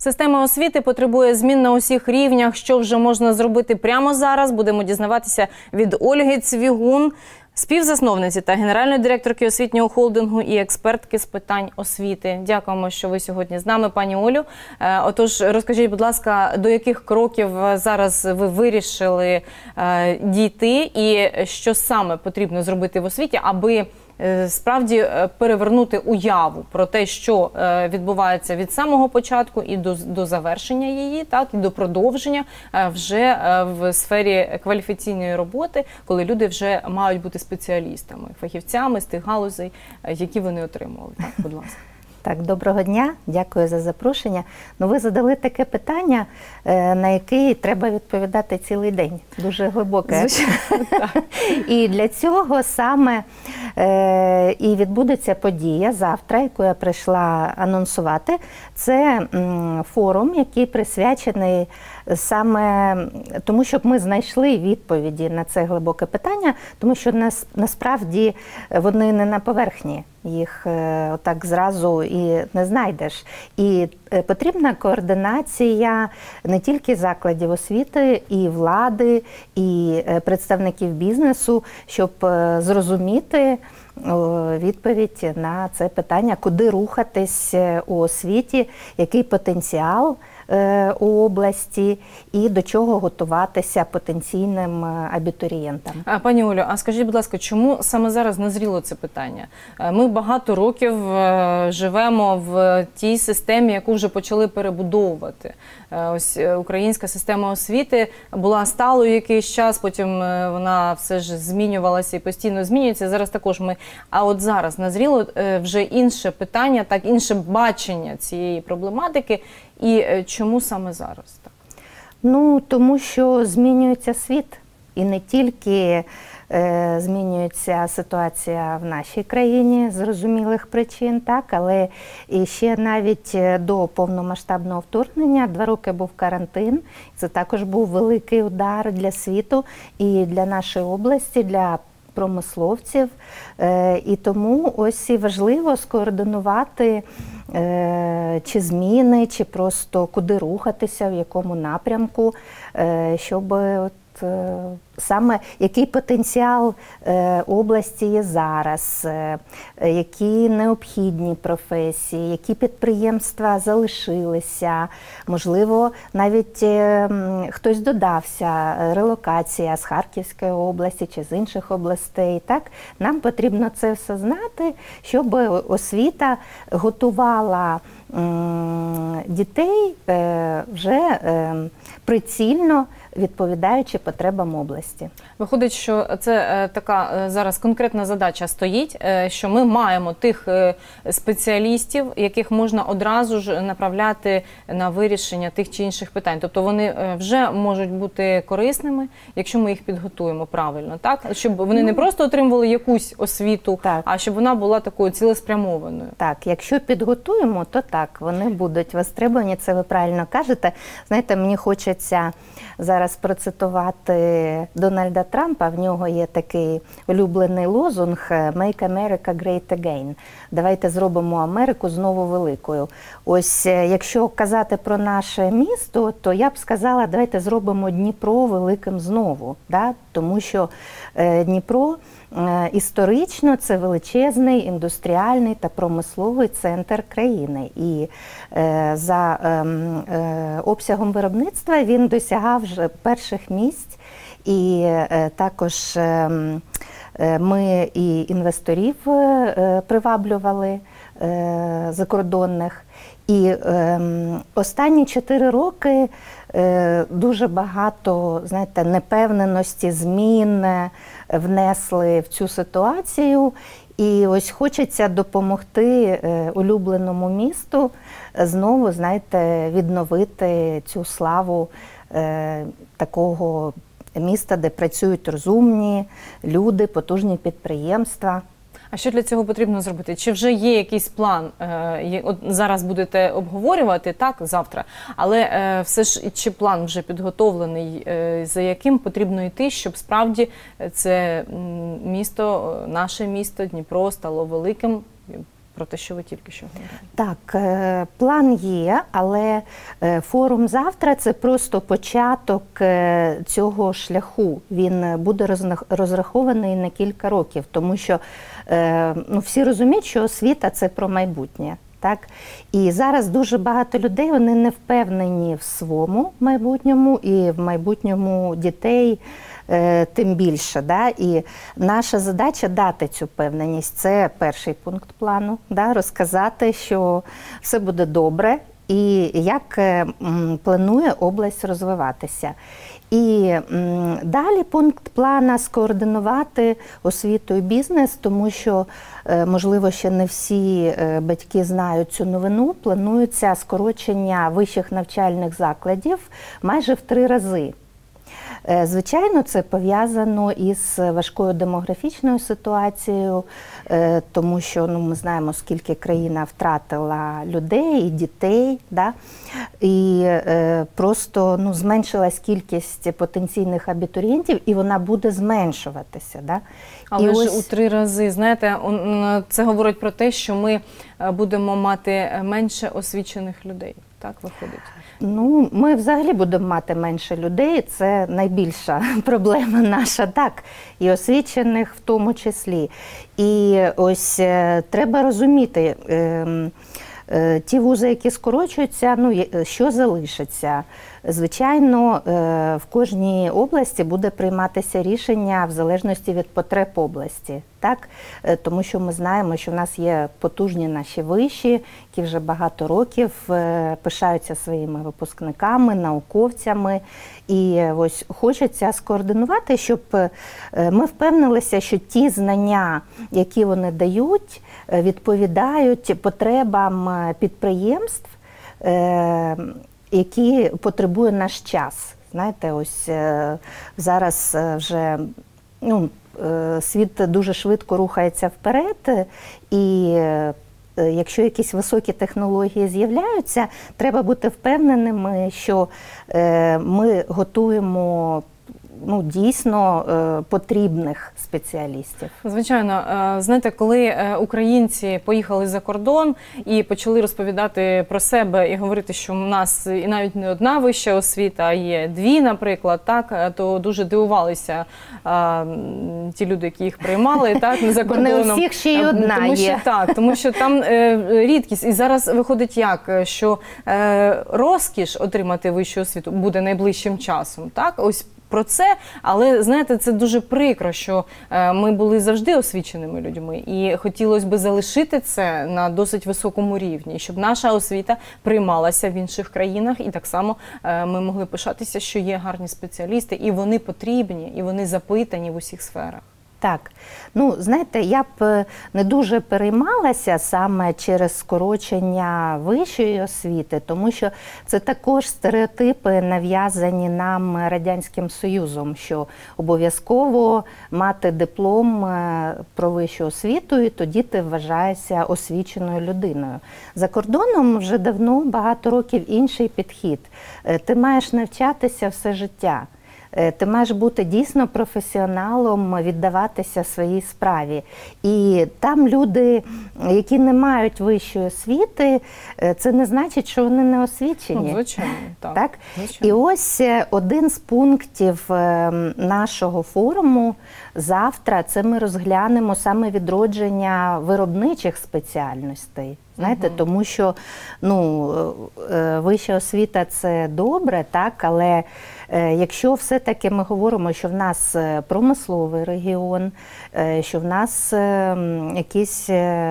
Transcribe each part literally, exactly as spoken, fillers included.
Система освіти потребує змін на усіх рівнях. Що вже можна зробити прямо зараз, будемо дізнаватися від Ольги Цвігун, співзасновниці та генеральної директорки освітнього холдингу і експертки з питань освіти. Дякуємо, що ви сьогодні з нами, пані Олю. Отож, розкажіть, будь ласка, до яких кроків зараз ви вирішили дійти і що саме потрібно зробити в освіті, аби справді перевернути уяву про те, що відбувається від самого початку і до, до завершення її, так, і до продовження вже в сфері кваліфікаційної роботи, коли люди вже мають бути спеціалістами, фахівцями з тих галузей, які вони отримували. Так, будь ласка. Так, доброго дня, дякую за запрошення. Ну, ви задали таке питання, на яке треба відповідати цілий день, дуже глибоке. І для цього саме е, і відбудеться подія завтра, яку я прийшла анонсувати. Це м, форум, який присвячений саме тому, щоб ми знайшли відповіді на це глибоке питання, тому що нас, насправді вони не на поверхні. Їх е, отак зразу і не знайдеш. І е, потрібна координація не тільки закладів освіти, і влади, і е, представників бізнесу, щоб е, зрозуміти о, відповідь на це питання, куди рухатись у освіті, який потенціал е, у області і до чого готуватися потенційним абітурієнтам. А, пані Олю, а скажіть, будь ласка, чому саме зараз назріло це питання? Ми багато років живемо в тій системі, яку вже почали перебудовувати. Ось українська система освіти була сталою якийсь час, потім вона все ж змінювалася і постійно змінюється. Зараз також ми. А от зараз назріло вже інше питання, так, інше бачення цієї проблематики. І чому саме зараз так? Ну, тому що змінюється світ. І не тільки е, змінюється ситуація в нашій країні з зрозумілих причин, так, але і ще навіть до повномасштабного вторгнення, два роки був карантин, це також був великий удар для світу і для нашої області, для промисловців. Е, і тому ось і важливо скоординувати е, чи зміни, чи просто куди рухатися, в якому напрямку, е, щоб от, саме який потенціал області є зараз, які необхідні професії, які підприємства залишилися, можливо, навіть хтось додався, релокація з Харківської області чи з інших областей. Так? Нам потрібно це все знати, щоб освіта готувала дітей вже прицільно, відповідаючи потребам області. Виходить, що це така зараз конкретна задача стоїть, що ми маємо тих спеціалістів, яких можна одразу ж направляти на вирішення тих чи інших питань. Тобто вони вже можуть бути корисними, якщо ми їх підготуємо правильно, так? Щоб вони не просто отримували якусь освіту, так, а щоб вона була такою цілеспрямованою. Так, якщо підготуємо, то так, вони будуть востребовані, це ви правильно кажете. Знаєте, мені хочеться зараз процитувати Дональда Трампа, в нього є такий улюблений лозунг «Make America Great Again». Давайте зробимо Америку знову великою. Ось якщо казати про наше місто, то я б сказала, давайте зробимо Дніпро великим знову. Да? Тому що Дніпро історично це величезний індустріальний та промисловий центр країни. І е, за е, е, обсягом виробництва він досягав вже перших місць. І е, також е, ми і інвесторів е, приваблювали е, закордонних. І е, останні чотири роки е, дуже багато, знаєте, непевненості, змін внесли в цю ситуацію. І ось хочеться допомогти е, улюбленому місту знову, знаєте, відновити цю славу е, такого міста, де працюють розумні люди, потужні підприємства. А що для цього потрібно зробити? Чи вже є якийсь план? От зараз будете обговорювати, так, завтра, але все ж чи план вже підготовлений, за яким потрібно йти, щоб справді це місто, наше місто, Дніпро, стало великим, про те, що ви тільки що говорили? Так, е, план є, але е, форум завтра – це просто початок е, цього шляху. Він буде розна- розрахований на кілька років, тому що е, ну, всі розуміють, що освіта – це про майбутнє. Так? І зараз дуже багато людей, вони не впевнені в своєму майбутньому і в майбутньому дітей е, тим більше. Да? І наша задача дати цю впевненість. Це перший пункт плану, да? Розказати, що все буде добре і як е, м, планує область розвиватися. І м, далі пункт плана – скоординувати освіту і бізнес, тому що, е, можливо, ще не всі е, батьки знають цю новину. Планується скорочення вищих навчальних закладів майже в три рази. Е, Звичайно, це пов'язано із важкою демографічною ситуацією, е, тому що ну, ми знаємо, скільки країна втратила людей і дітей, да? І е, просто ну, зменшилась кількість потенційних абітурієнтів, і вона буде зменшуватися. Да? Але і ж ось... у три рази, знаєте, он- це говорить про те, що ми е, будемо мати менше освічених людей. Так виходить? Ну, ми взагалі будемо мати менше людей, це найбільша проблема наша, так, і освічених в тому числі. І ось е, треба розуміти, е, е, ті вузи, які скорочуються, ну, є- що залишиться. Звичайно, е, в кожній області буде прийматися рішення в залежності від потреб області, так? Е, Тому що ми знаємо, що в нас є потужні наші виші, які вже багато років е, пишаються своїми випускниками, науковцями. І ось хочеться скоординувати, щоб е, ми впевнилися, що ті знання, які вони дають, е, відповідають потребам е, підприємств, е, які потребує наш час. Знаєте, ось е, зараз е, вже ну, е, світ дуже швидко рухається вперед, і е, якщо якісь високі технології з'являються, треба бути впевненими, що е, ми готуємо ну, дійсно е, потрібних спеціалістів. Звичайно, е, знаєте, коли е, українці поїхали за кордон і почали розповідати про себе і говорити, що в нас і навіть не одна вища освіта, а є дві, наприклад, так, е, то дуже дивувалися е, м, ті люди, які їх приймали, так, не за Бо не кордоном. у всіх ще й Е, одна тому, є. Що, так, тому що там е, рідкість. І зараз виходить як, що е, розкіш отримати вищу освіту буде найближчим часом, так, ось про це, але, знаєте, це дуже прикро, що е, ми були завжди освіченими людьми, і хотілося б залишити це на досить високому рівні, щоб наша освіта приймалася в інших країнах, і так само е, ми могли пишатися, що є гарні спеціалісти, і вони потрібні, і вони запитані в усіх сферах. Так, ну знаєте, я б не дуже переймалася саме через скорочення вищої освіти, тому що це також стереотипи, нав'язані нам Радянським Союзом, що обов'язково мати диплом е, про вищу освіту, і тоді ти вважаєшся освіченою людиною. За кордоном вже давно, багато років інший підхід. Е, Ти маєш навчатися все життя. Ти маєш бути дійсно професіоналом, віддаватися своїй справі. І там люди, які не мають вищої освіти, це не значить, що вони не освічені. Ну, звичайно, так. Так? Звичайно. І ось один з пунктів нашого форуму завтра, це ми розглянемо саме відродження виробничих спеціальностей. Знаєте, угу. Тому що ну, вища освіта – це добре, так, але якщо все-таки ми говоримо, що в нас промисловий регіон, що в нас якісь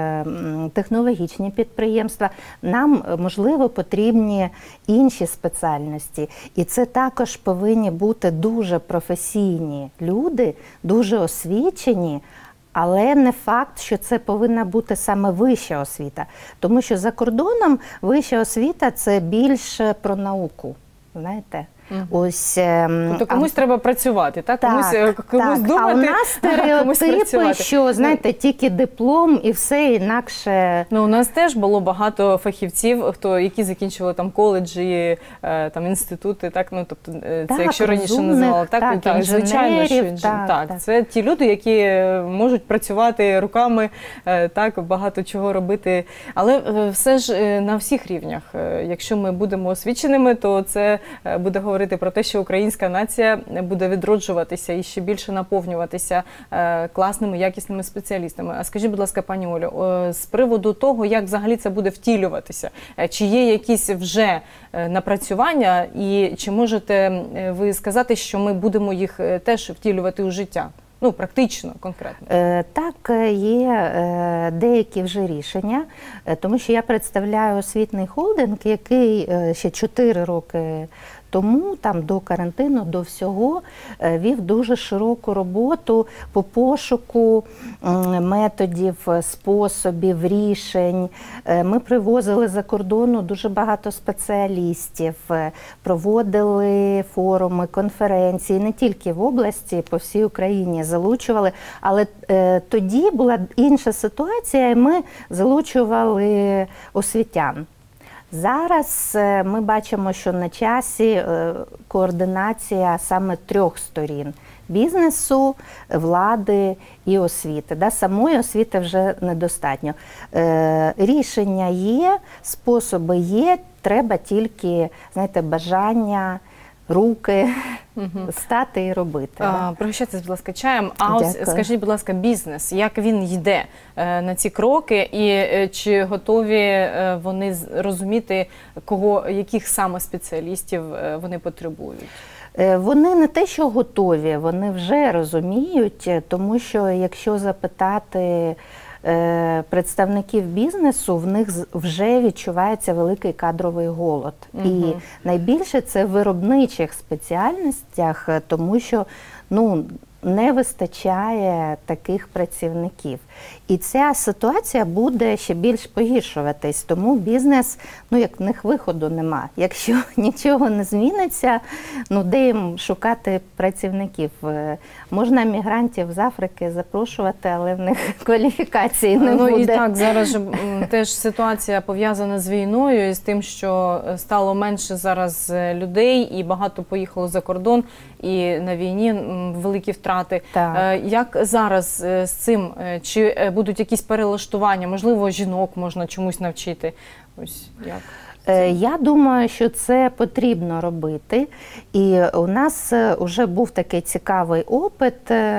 технологічні підприємства, нам, можливо, потрібні інші спеціальності. І це також повинні бути дуже професійні люди, дуже освічені, але не факт, що це повинна бути саме вища освіта. Тому що за кордоном вища освіта – це більше про науку, знаєте. Ось, ем, тобто комусь а... треба працювати, так? Так, Комусь, комусь так. думати, а у нас стереотипи, що, знаєте, тільки диплом і все інакше. Ну, у нас теж було багато фахівців, хто, які закінчували там коледжі, там інститути, так, ну, тобто, це так, якщо раніше розумних, називали, так, так, так звичайно, що інж... так, так, так. це ті люди, які можуть працювати руками, так, багато чого робити, але все ж на всіх рівнях. Якщо ми будемо освіченими, то це буде говорити про те, що українська нація буде відроджуватися і ще більше наповнюватися класними, якісними спеціалістами. А скажіть, будь ласка, пані Олю, з приводу того, як взагалі це буде втілюватися, чи є якісь вже напрацювання і чи можете ви сказати, що ми будемо їх теж втілювати у життя? Ну, практично, конкретно. Так, є деякі вже рішення, тому що я представляю освітний холдинг, який ще чотири роки тому, там до карантину, до всього, вів дуже широку роботу по пошуку методів, способів, рішень. Ми привозили за кордону дуже багато спеціалістів, проводили форуми, конференції, не тільки в області, по всій Україні залучували, але тоді була інша ситуація, і ми залучували освітян. Зараз ми бачимо, що на часі координація саме трьох сторін – бізнесу, влади і освіти. Да, самої освіти вже недостатньо. Рішення є, способи є, треба тільки, знаєте, бажання, руки, угу. стати і робити. А, пригощайтесь, будь ласка, чаєм. А ось скажіть, будь ласка, бізнес, як він йде е, на ці кроки і е, чи готові е, вони розуміти, кого, яких саме спеціалістів е, вони потребують? Вони не те, що готові, вони вже розуміють, тому що якщо запитати представників бізнесу, в них вже відчувається великий кадровий голод. Угу. І найбільше це в виробничих спеціальностях, тому що, ну, не вистачає таких працівників. І ця ситуація буде ще більш погіршуватись, тому бізнес, ну, як в них виходу нема. Якщо нічого не зміниться, ну, де їм шукати працівників? Можна мігрантів з Африки запрошувати, але в них кваліфікації не ну, буде. Ну і так, зараз же теж ситуація пов'язана з війною і з тим, що стало менше зараз людей і багато поїхало за кордон, і на війні великі втрати. Так. Як зараз з цим? Чи будуть якісь перелаштування? Можливо, жінок можна чомусь навчити? Ось як? Я думаю, що це потрібно робити. І у нас вже був такий цікавий опит.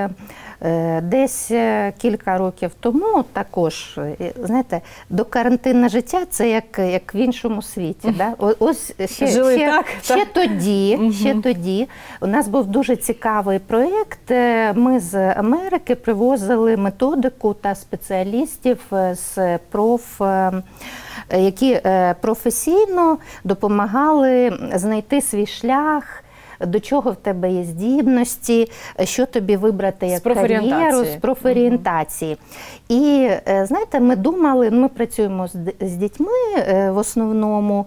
Десь кілька років тому також, знаєте, докарантинне життя – це як, як в іншому світі. Да? Ось ще, Жили ще, так, ще, так. Тоді, угу. ще тоді у нас був дуже цікавий проєкт. Ми з Америки привозили методику та спеціалістів з проф, які професійно допомагали знайти свій шлях, до чого в тебе є здібності, що тобі вибрати як кар'єру, з профорієнтації. Угу. І, знаєте, ми думали, ми працюємо з, з дітьми в основному,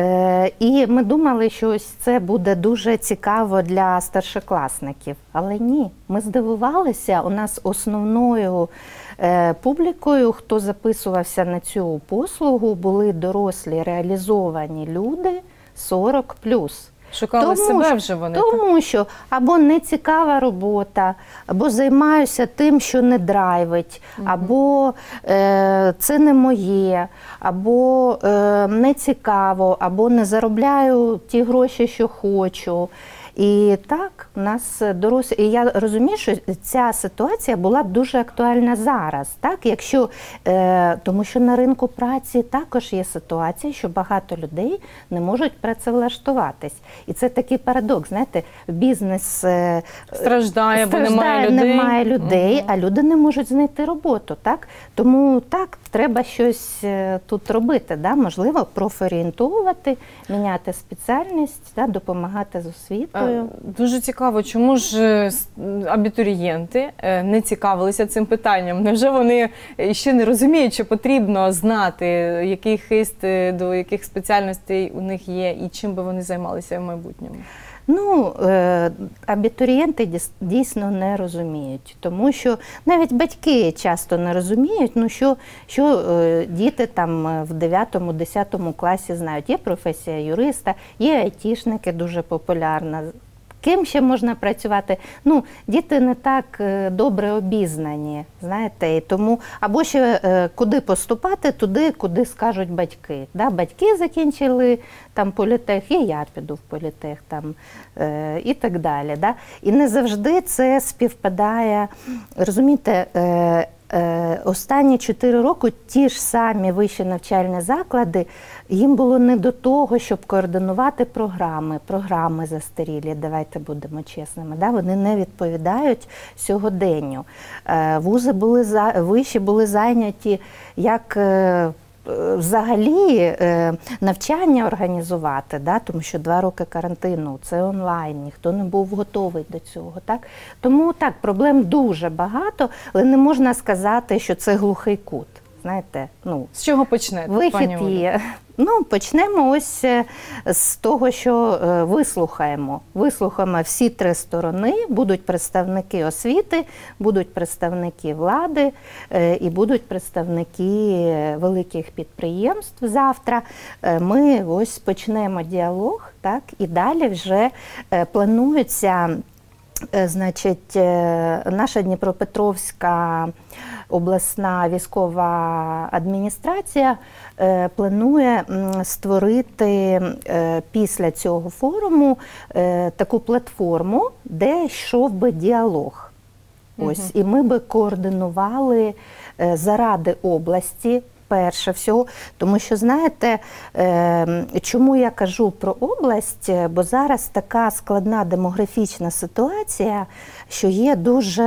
і ми думали, що ось це буде дуже цікаво для старшокласників. Але ні, ми здивувалися, у нас основною публікою, хто записувався на цю послугу, були дорослі реалізовані люди сорок плюс. Шукали тому, себе вже вони. Тому що або не цікава робота, або займаюся тим, що не драйвить, угу. або е, це не моє, або е, не цікаво, або не заробляю ті гроші, що хочу. І так, у нас дорослі, і я розумію, що ця ситуація була б дуже актуальна зараз, так, якщо, е, тому що на ринку праці також є ситуація, що багато людей не можуть працевлаштуватись. І це такий парадокс, знаєте, бізнес е, страждає, бо страждає, немає людей, немає людей угу. а люди не можуть знайти роботу, так, тому так, треба щось тут робити, да, можливо, профорієнтовувати, міняти спеціальність, да, допомагати з освітою. Дуже цікаво, чому ж абітурієнти не цікавилися цим питанням? Невже вони ще не розуміють, що потрібно знати, який хист до яких спеціальностей у них є і чим би вони займалися в майбутньому? Ну, е, абітурієнти діс- дійсно не розуміють, тому що навіть батьки часто не розуміють, ну що, що е, діти там в дев'ятому-десятому класі знають. Є професія юриста, є айтішники, дуже популярна. Ким ще можна працювати? Ну, діти не так е, добре обізнані, знаєте, і тому або ще е, куди поступати, туди, куди скажуть батьки. Да? Батьки закінчили там політех, і я піду в політех там е, і так далі. Да? І не завжди це співпадає. Розумієте, е, Е, останні чотири роки ті ж самі вищі навчальні заклади, їм було не до того, щоб координувати програми. Програми застарілі, давайте будемо чесними. Да? Вони не відповідають сьогоденню. Е, вузи були, за, вищі були зайняті як е, взагалі е, навчання організувати, да? Тому що два роки карантину, це онлайн, ніхто не був готовий до цього. Так? Тому так, проблем дуже багато, але не можна сказати, що це глухий кут. Знаєте, ну, З чого почнете, вихід пані Олю? є. Ну, почнемо ось з того, що е, вислухаємо. Вислухаємо всі три сторони, будуть представники освіти, будуть представники влади е, і будуть представники великих підприємств завтра. Е, ми ось почнемо діалог, так, і далі вже е, планується, е, значить, е, наша Дніпропетровська обласна військова адміністрація е, планує м, створити е, після цього форуму е, таку платформу, де йшов би діалог. Ось, Мгм. і ми би координували е, заради області, перше всього, тому що, знаєте, е, чому я кажу про область, бо зараз така складна демографічна ситуація, що є дуже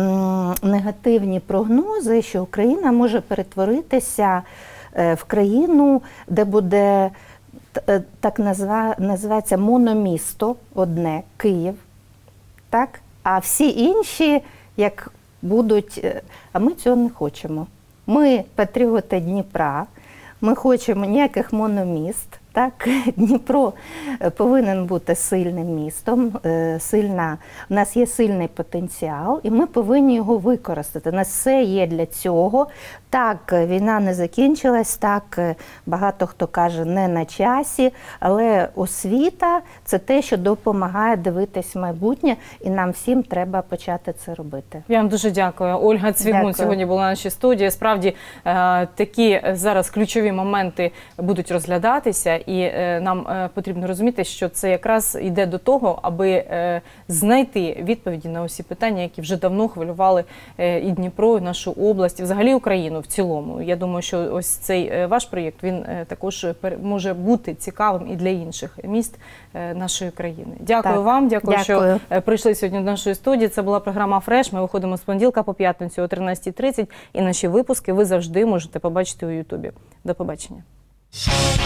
м, негативні прогнози, що Україна може перетворитися е, в країну, де буде т- так назва, називається мономісто одне, Київ, так? А всі інші, як будуть, е, а ми цього не хочемо. Ми патріоти Дніпра, ми хочемо ніяких мономіст. Так, Дніпро повинен бути сильним містом, е, сильна, у нас є сильний потенціал, і ми повинні його використати. У нас все є для цього. Так, війна не закінчилась, так, багато хто каже, не на часі, але освіта – це те, що допомагає дивитись в майбутнє, і нам всім треба почати це робити. Я вам дуже дякую. Ольга Цвігун Дякую. сьогодні була на нашій студії. Справді е, такі зараз ключові моменти будуть розглядатися, і е, нам е, потрібно розуміти, що це якраз йде до того, аби е, знайти відповіді на усі питання, які вже давно хвилювали е, і Дніпро, і нашу область, і взагалі Україну в цілому. Я думаю, що ось цей е, ваш проєкт, він е, також пер- може бути цікавим і для інших міст е, нашої країни. Дякую Так, вам, дякую, що дякую. е, прийшли сьогодні до нашої студії. Це була програма «Фреш». Ми виходимо з понеділка по п'ятницю о тринадцятій тридцять. І наші випуски ви завжди можете побачити у Ютубі. До побачення.